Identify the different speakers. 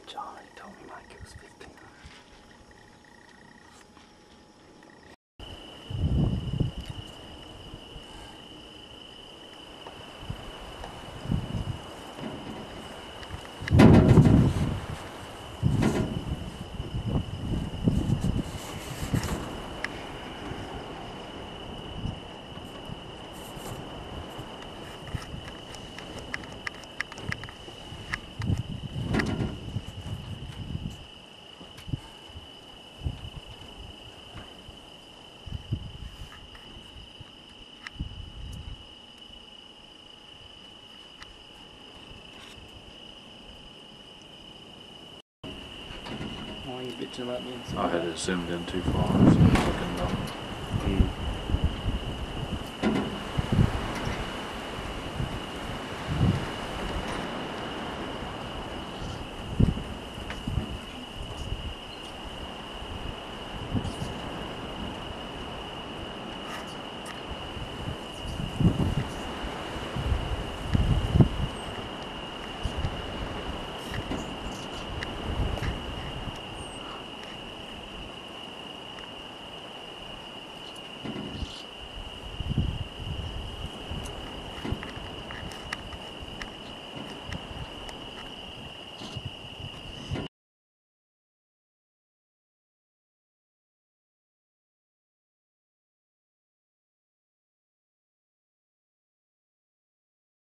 Speaker 1: John told me Mike it was 15. Why are you bitching about the inside?
Speaker 2: I had it zoomed in too far, so I was looking down.